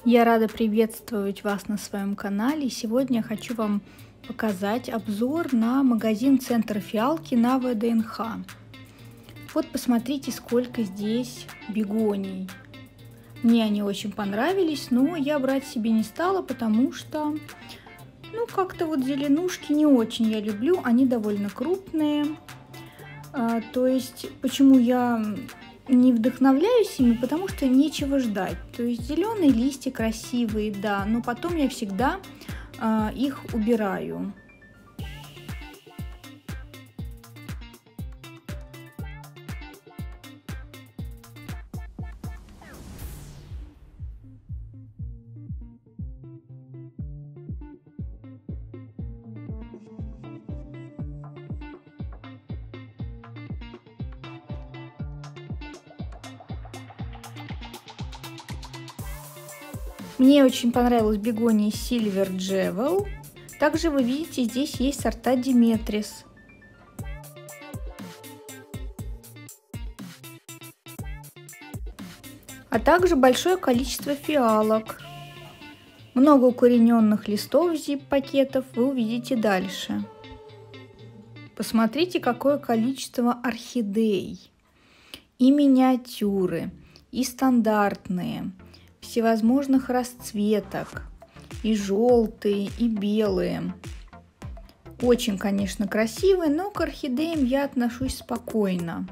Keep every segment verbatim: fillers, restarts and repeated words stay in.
Я рада приветствовать вас на своем канале. Сегодня я хочу вам показать обзор на магазин Центр фиалки на вэ дэ эн ха. Вот посмотрите, сколько здесь бегоний. Мне они очень понравились, но я брать себе не стала, потому что, ну, как-то вот зеленушки не очень я люблю. Они довольно крупные. А, то есть, почему я не вдохновляюсь ими, потому что нечего ждать. То есть зеленые листья красивые, да, но потом я всегда э, их убираю. Мне очень понравилась бегония Silver Jewel. Также вы видите, здесь есть сорта Диметрис. А также большое количество фиалок. Много укорененных листов зип-пакетов вы увидите дальше. Посмотрите, какое количество орхидей. И миниатюры, и стандартные. Всевозможных расцветок, и желтые, и белые. Очень, конечно, красивые, но к орхидеям я отношусь спокойно.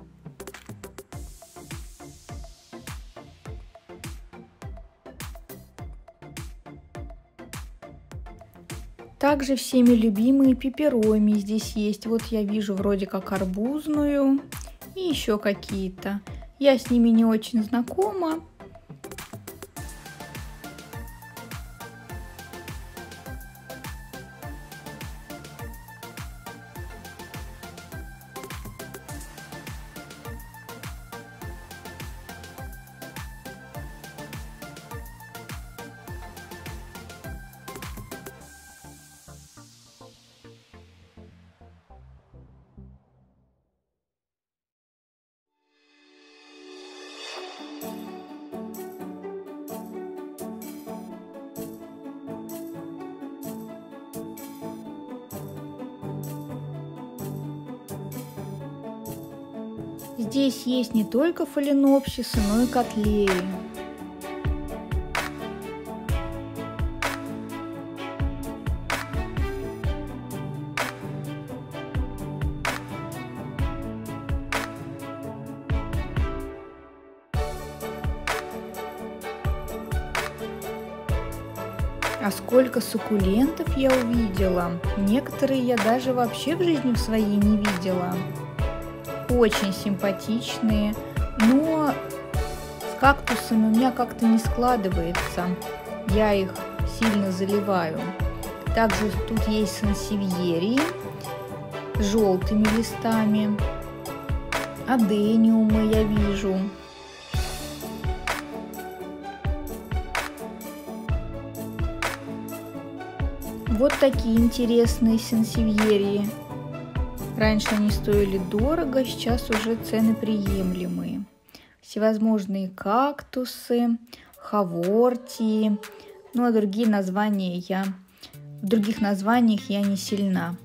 Также всеми любимые пепероми здесь есть. Вот я вижу вроде как арбузную и еще какие-то. Я с ними не очень знакома. Здесь есть не только фаленопсисы, но и котлеи. А сколько суккулентов я увидела! Некоторые я даже вообще в жизни в своей не видела. Очень симпатичные, но с кактусами у меня как-то не складывается. Я их сильно заливаю. Также тут есть сансевьерии с желтыми листами. Адениумы я вижу. Вот такие интересные сансевьерии. Раньше они стоили дорого, сейчас уже цены приемлемые. Всевозможные кактусы, хавортии, ну а другие названия я, в других названиях я не сильна.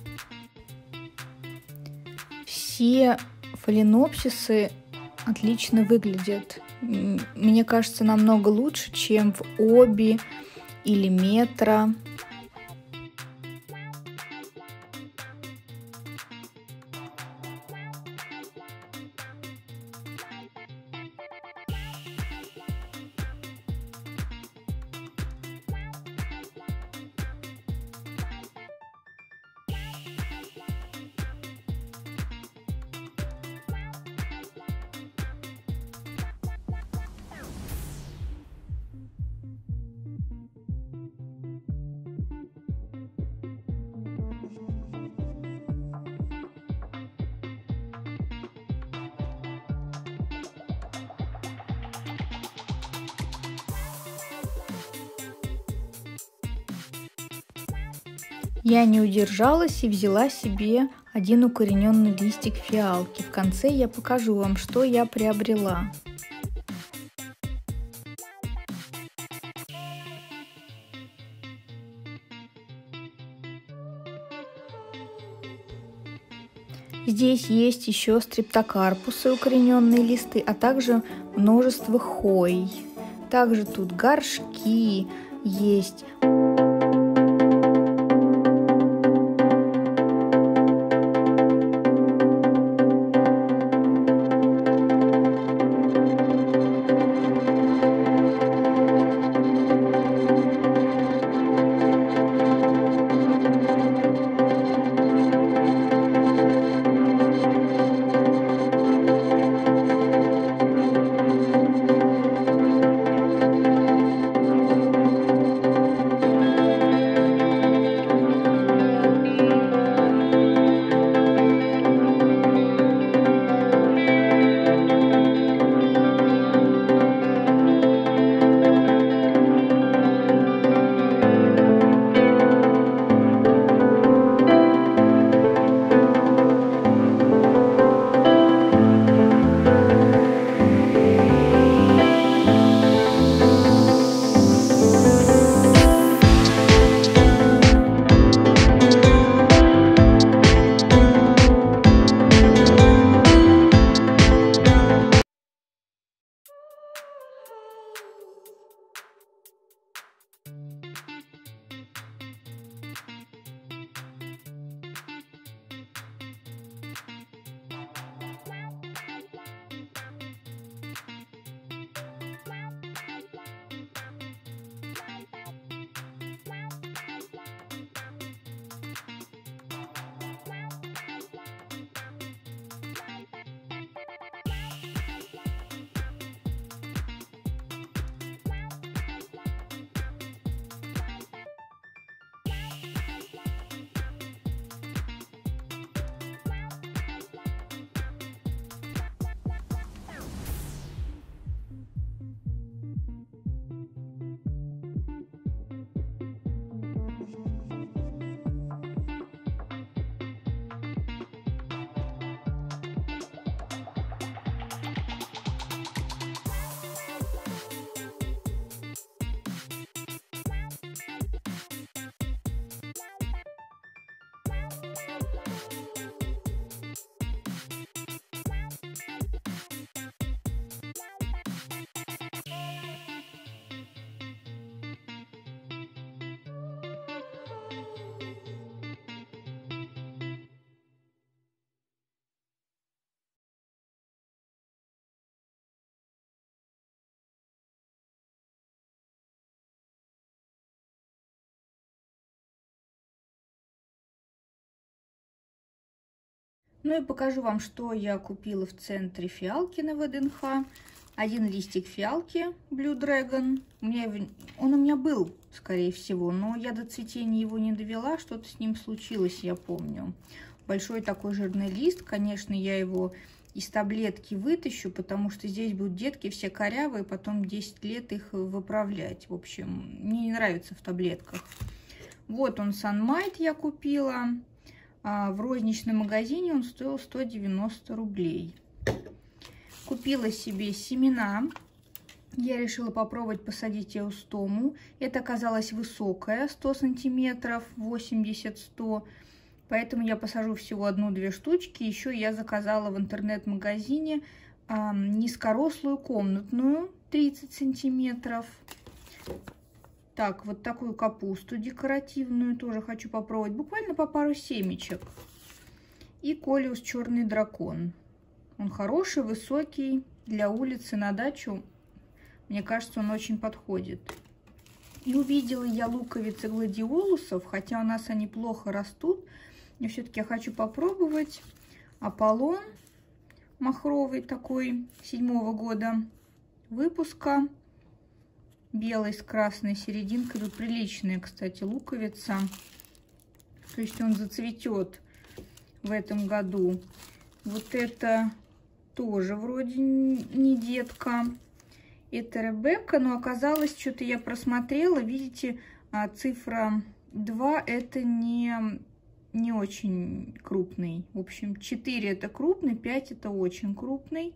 Все фаленопсисы отлично выглядят. Мне кажется, намного лучше, чем в Оби или Метро. Я не удержалась и взяла себе один укорененный листик фиалки. В конце я покажу вам, что я приобрела. Здесь есть еще стрептокарпусы, укорененные листы, а также множество хой. Также тут горшки есть. Ну и покажу вам, что я купила в центре фиалки на ВДНХ. Один листик фиалки Blue Dragon. У меня его, он у меня был, скорее всего, но я до цветения его не довела. Что-то с ним случилось, я помню. Большой такой жирный лист. Конечно, я его из таблетки вытащу, потому что здесь будут детки все корявые, потом десять лет их выправлять. В общем, мне не нравится в таблетках. Вот он, Sunmite я купила. В розничном магазине он стоил сто девяносто рублей. Купила себе семена. Я решила попробовать посадить эустому. Это оказалось высокое, сто сантиметров, восемьдесят-сто. Поэтому я посажу всего одну-две штучки. Еще я заказала в интернет-магазине э, низкорослую комнатную, тридцать сантиметров. Так, вот такую капусту декоративную тоже хочу попробовать. Буквально по пару семечек. И Колиус черный дракон. Он хороший, высокий. Для улицы на дачу, мне кажется, он очень подходит. И увидела я луковицы гладиолусов. Хотя у нас они плохо растут. Но все-таки я хочу попробовать. Аполлон махровый такой, седьмого года выпуска. Белый с красной серединкой. Тут приличная, кстати, луковица. То есть он зацветет в этом году. Вот это тоже вроде не детка. Это Ребекка, но оказалось, что-то я просмотрела. Видите, цифра два это не, не очень крупный. В общем, четыре это крупный, пять это очень крупный.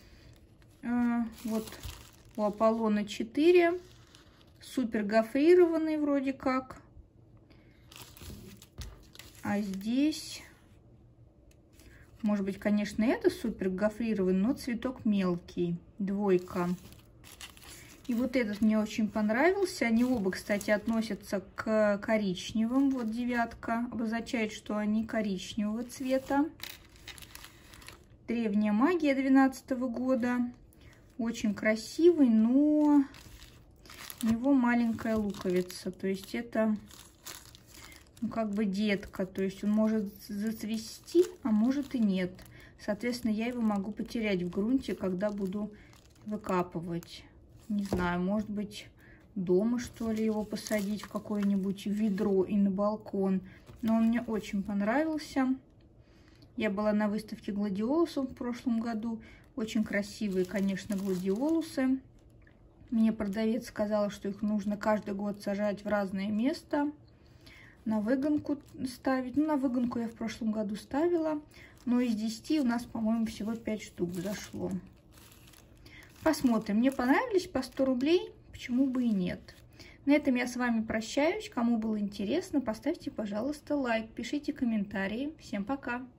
Вот. У Аполлона четыре, супер гофрированный вроде как, а здесь Может быть, конечно, это супер гофрированный, но цветок мелкий. Двойка. И вот этот мне очень понравился. Они оба, кстати, относятся к коричневым. Вот девятка обозначает, что они коричневого цвета. Древняя магия двенадцатого года. Очень красивый, но у него маленькая луковица. То есть это, ну, как бы детка. То есть он может зацвести, а может и нет. Соответственно, я его могу потерять в грунте, когда буду выкапывать. Не знаю, может быть, дома, что ли, его посадить в какое-нибудь ведро и на балкон. Но он мне очень понравился. Я была на выставке гладиолусов в прошлом году. Очень красивые, конечно, гладиолусы. Мне продавец сказала, что их нужно каждый год сажать в разное место. На выгонку ставить. Ну, на выгонку я в прошлом году ставила. Но из десяти у нас, по-моему, всего пять штук зашло. Посмотрим. Мне понравились по сто рублей. Почему бы и нет. На этом я с вами прощаюсь. Кому было интересно, поставьте, пожалуйста, лайк. Пишите комментарии. Всем пока.